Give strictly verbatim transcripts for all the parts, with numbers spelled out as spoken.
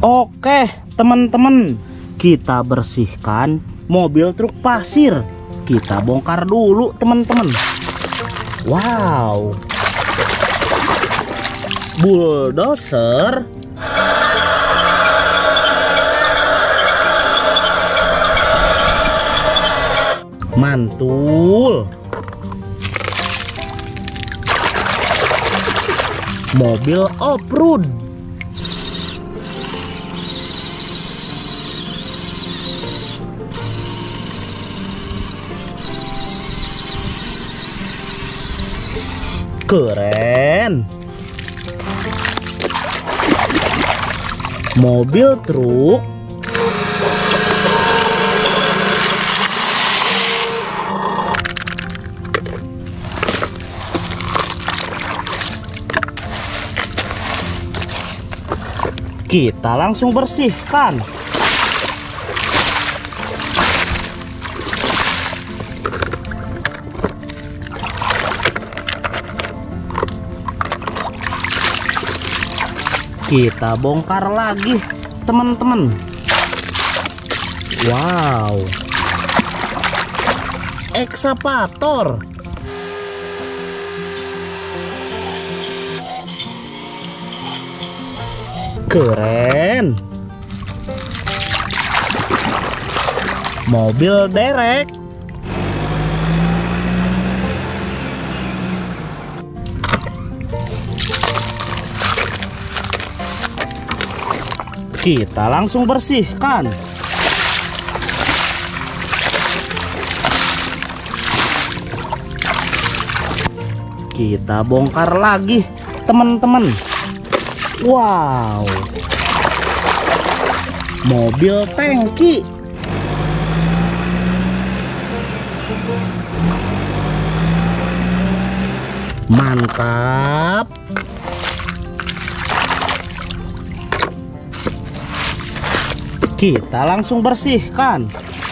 Oke teman-teman, kita bersihkan mobil truk pasir. Kita bongkar dulu teman-teman. Wow, bulldozer. Mantul. Mobil off-road. Keren. Mobil truk. Kita langsung bersihkan. Kita bongkar lagi teman-teman. Wow, ekskavator. Keren. Mobil derek. Kita langsung bersihkan. Kita bongkar lagi teman-teman. Wow, mobil tangki. Mantap. Kita langsung bersihkan.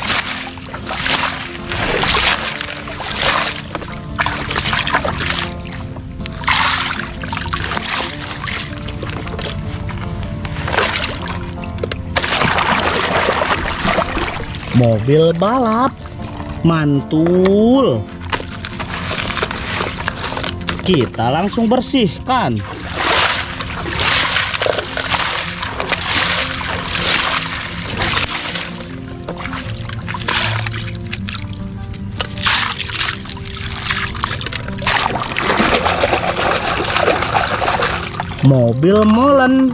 Mobil balap. Mantul. Kita langsung bersihkan. Mobil molen.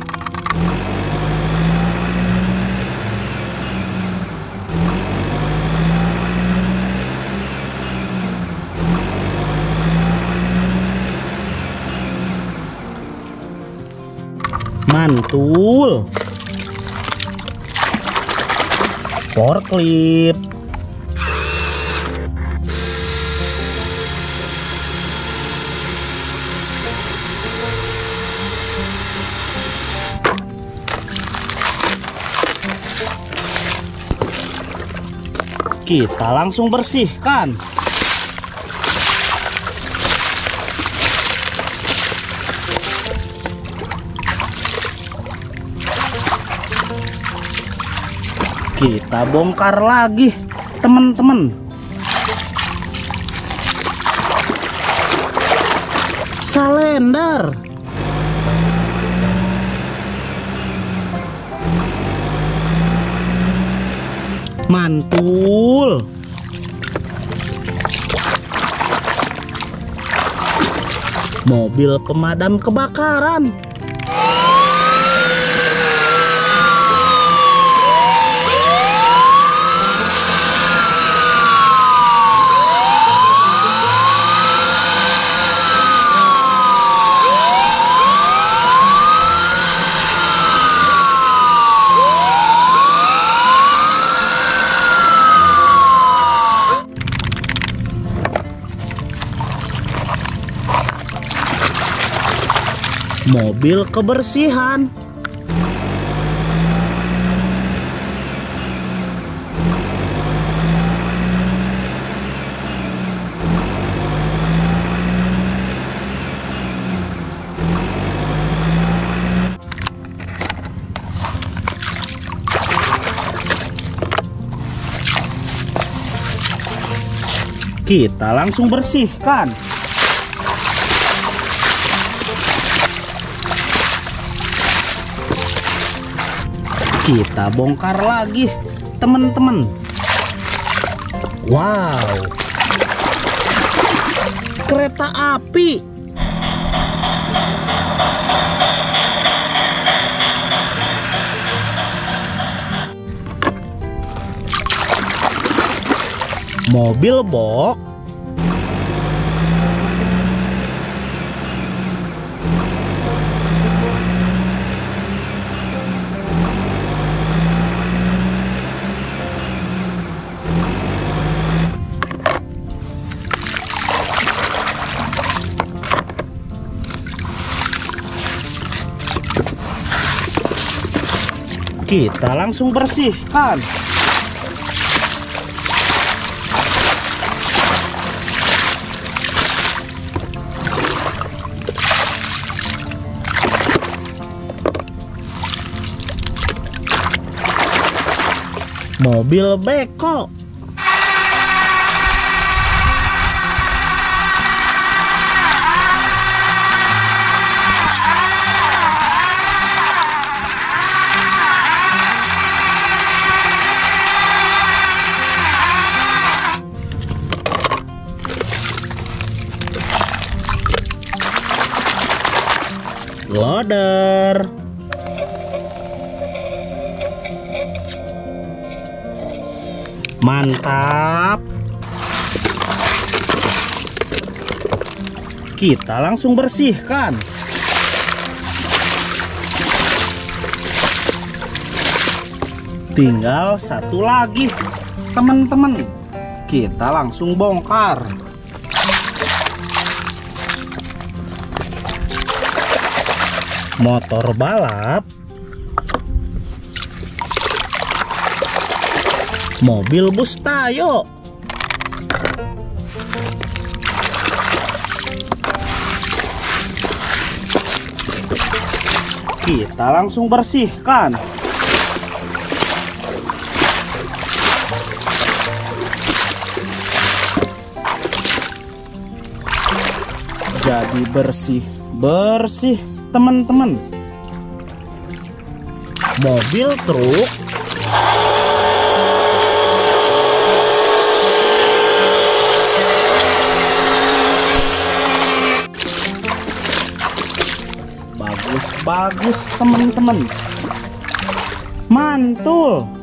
Mantul. Forklift. Kita langsung bersihkan. Kita bongkar lagi teman-teman. Salender. Mantul. Mobil pemadam kebakaran. Mobil kebersihan. Kita langsung bersihkan. Kita bongkar lagi, teman-teman. Wow, kereta api. Mobil box. Kita langsung bersihkan. Mobil beko. Loader. Mantap. Kita langsung bersihkan. Tinggal satu lagi, teman-teman. Kita langsung bongkar. Motor balap. Mobil bus Tayo. Kita langsung bersihkan. Jadi bersih-bersih, teman-teman. Mobil truk. Bagus-bagus, teman-teman. Mantul.